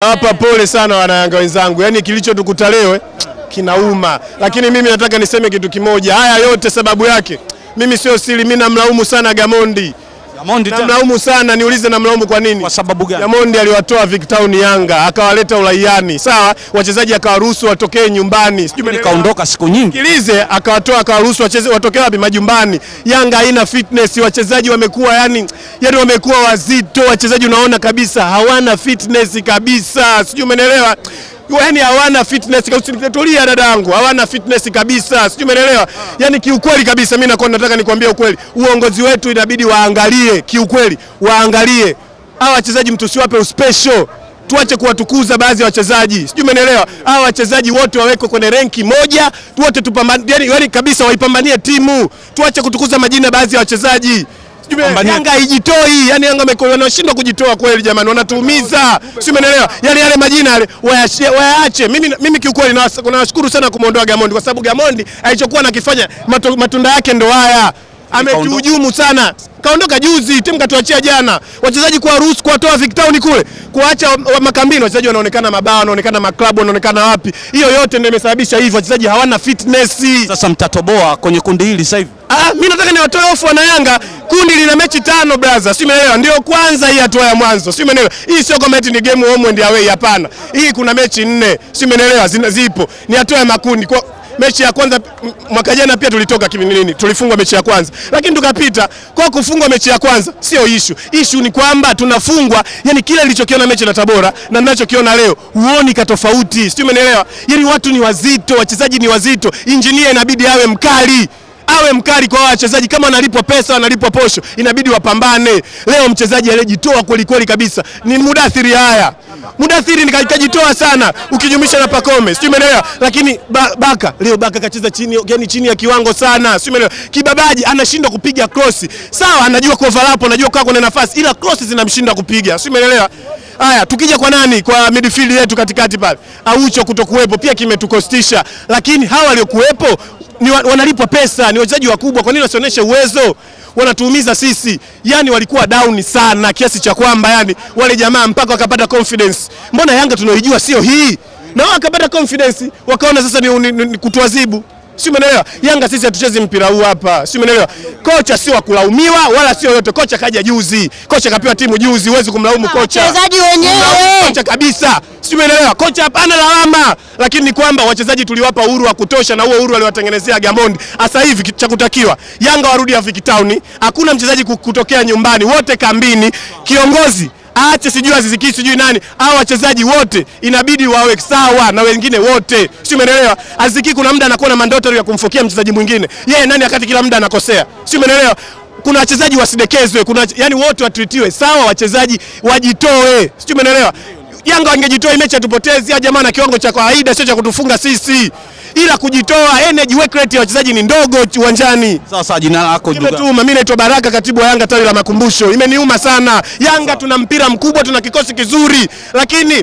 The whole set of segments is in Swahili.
Nawapa pole sana wanayanga wenzangu. Yaani kilichotukuta leo kinauma. Lakini mimi nataka niseme kitu kimoja. Haya yote sababu yake mimi sio siri, mimi namlaumu sana Gamondi. Namlaumu sana, niulize namlaumu kwa nini? Kwa sababu gani? Gamondi aliwatoa Victown Yanga, akawaleta ulaiani. Sawa? Wachezaji akawaruhusu watokee nyumbani. Sijui kaondoka siku nyingi. Sikilize, akawaruhusu wachezaji watokee wapi? Majumbani. Yanga haina fitness, wachezaji wamekuwa yani wamekuwa wazito, wachezaji unaona kabisa hawana fitness kabisa. Sijui umeelewa? Yaani hawana fitness, tulia dadangu, hawana fitness kabisa. Sijui umeelewa? Yaani kiukweli kabisa mimi nataka nikwambie ukweli. Uongozi wetu inabidi waangalie, kiukweli waangalie. Hawa wachezaji mtu siwape special. Tuache kuwatukuza baadhi ya wachezaji. Sijui umeelewa? Hawa wachezaji wote wawekwe kwenye renki moja, wote tupambane, yani kabisa waipambanie timu. Tuache kutukuza majina baadhi ya wachezaji. Yanga haijitoi, yani Yanga wanashindwa kujitoa kweli jamani, wanatuumiza. Sio umeelewa? Yani yale majina yale waache. Mimi kiukweli nawashukuru sana kumuondoa Gamondi kwa sababu Gamondi alichokuwa anakifanya matunda yake ndo haya. Ametuhujumu sana. Kaondoka juzi, timu katuachia jana. Wachezaji kwa ruhusu kuwatoa Victown kule, kuacha makambini, wachezaji wanaonekana mabao, wanaonekana maklabu, wanaonekana wapi. Hiyo yote ndio imesababisha hivyo, wachezaji hawana fitness. Sasa mtatoboa kwenye kundi hili sasa hivi. Mimi nataka niwatoe hofu wana Yanga. Kundi lina mechi 5 brother. Sio umeelewa? Ndio kwanza hii hatua ya mwanzo. Sio umeelewa? Hii sio kama eti ni game home and away, hapana. Hii kuna mechi 4. Sio umeelewa? Zipo. Ni hatua ya makundi. Kwa mechi ya kwanza mwaka jana pia tulitoka nini? Tulifungwa mechi ya kwanza. Lakini tukapita. Kwa kufungwa mechi ya kwanza sio issue. Issue ni kwamba tunafungwa, yani kile nilichokiona mechi na Tabora na ninachokiona leo, huoni ka tofauti. Sio umeelewa? Yani watu ni wazito, wachezaji ni wazito. Engineer inabidi awe mkali. Awe mkali kwa wachezaji, kama wanalipwa pesa, wanalipwa posho, inabidi wapambane. Leo mchezaji aliyejitoa kweli kweli ni Mudathiri. Haya, Mudathiri nikajitoa sana ukijumlisha na Pakome. Sio umeelewa? Lakini Baka leo kacheza chini ya kiwango sana. Sio umeelewa? Kibabaji anashindwa kupiga cross. Sawa, anajua overlap, anajua kwa kuna nafasi, ila cross zinamshinda kupiga. Sio umeelewa? Haya, tukija kwa nani? Kwa midfield yetu katikati pale. Aucho kutokuwepo pia kimetukostisha. Lakini hawa waliokuwepo ni wanalipwa pesa, ni wachezaji wakubwa, kwa nini wasionyeshe uwezo? Wanatuumiza sisi. Yani walikuwa down sana kiasi cha kwamba yani wale jamaa mpaka wakapata confidence. Mbona Yanga tunaijua sio hii? Na wakapata confidence, wakaona sasa ni kutuadhibu. Sio umeelewa? Yanga sisi hatuchezi mpira huu hapa. Sio umeelewa? Kocha sio wa kulaumiwa wala sio yote. Kocha kaja juzi. Kocha kapewa timu juzi, huwezi kumlaumu kocha. Wachezaji wenyewe. Kocha kabisa. Sio umeelewa? Kocha hapana lawama. Lakini ni kwamba wachezaji tuliwapa uhuru wa kutosha na huo uhuru aliwatengenezea Gamondi. Sasa hivi cha kutakiwa Yanga warudi Victown. Hakuna mchezaji kutokea nyumbani, wote kambini. Kiongozi aache sijui Aziz Ki sijui nani, hao wachezaji wote inabidi wawe sawa na wengine wote. Sio umeelewa? Aziz Ki kuna muda anakuwa na mandatory ya kumfokia mchezaji mwingine. Yeye nani wakati kila muda anakosea. Sio umeelewa? Kuna wachezaji wasidekezwe, yani wote watritiwe sawa, wachezaji wajitoe. Sio umeelewa? Yanga wangejitoa mechi atupotezi, jamaa na kiwango cha kawaida sio cha kutufunga sisi. Ila kujitoa, energy work rate ya wachezaji ni ndogo uwanjani. Sasa jina lako Juga. Mimi naitwa Baraka, katibu wa Yanga tawi la Makumbusho. Imeniuma sana. Yanga tuna mpira mkubwa, tuna kikosi kizuri, lakini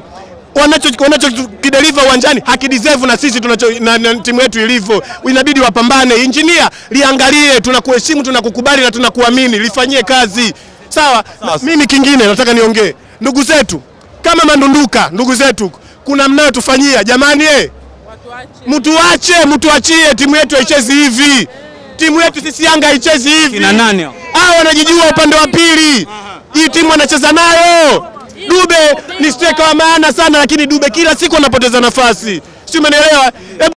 wanachokideliver uwanjani hakideserve na sisi na timu yetu ilivyo. Inabidi wapambane. Engineer liangalie, tunakuheshimu, tunakukubali na tunakuamini, lifanyie kazi. Sawa? Mimi kingine nataka niongee. Ndugu zetu kama Mandunduka, ndugu zetu, kuna mnayotufanyia jamani mtuachie, timu yetu haichezi hivi. Timu yetu sisi Yanga haichezi hivi. Kina nani hao? Wanajijua upande wa pili. Hii timu anacheza nayo. Dube ni striker wa maana sana, lakini Dube kila siku anapoteza nafasi. Sio umeelewa?